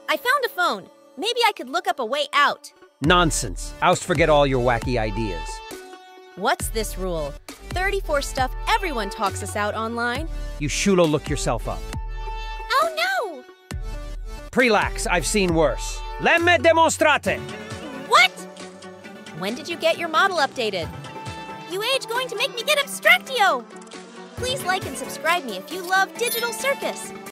I found a phone. Maybe I could look up a way out. Nonsense. Oust forget all your wacky ideas. What's this rule? 34 stuff everyone talks us out online. You shulo look yourself up. Oh no! Prelax, I've seen worse. Lemme demonstrate. What? When did you get your model updated? You age going to make me get abstractio! Please like and subscribe me if you love Digital Circus.